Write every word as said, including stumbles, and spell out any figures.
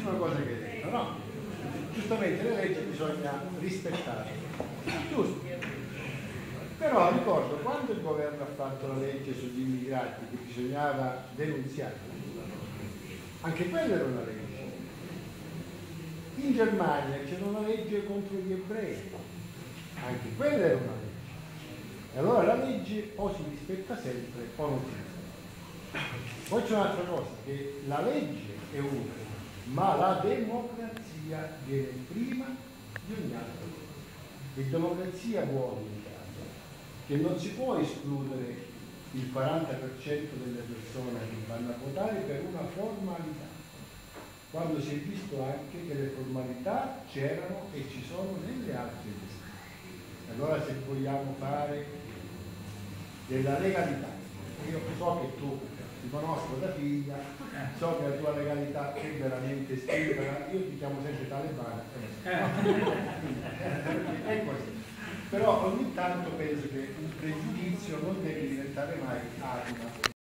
bellissima cosa che hai detto, no? Giustamente le leggi bisogna rispettarle, giusto? Però ricordo quando il governo ha fatto la legge sugli immigrati che bisognava denunziare, anche quella era una legge. In Germania c'era una legge contro gli ebrei, anche quella era una legge. E allora la legge o si rispetta sempre o non si rispetta. Poi c'è un'altra cosa, che la legge è una, ma la democrazia viene prima di ogni altra cosa. E democrazia vuole in Italia che non si può escludere il quaranta per cento delle persone che vanno a votare per una formalità, quando si è visto anche che le formalità c'erano e ci sono nelle altre liste. Allora se vogliamo fare della legalità, io so che tu ti conosco da figlia, so che la tua legalità è veramente estrema, io ti chiamo sempre talebana, è così. Però ogni tanto penso che un pregiudizio non deve diventare mai arma.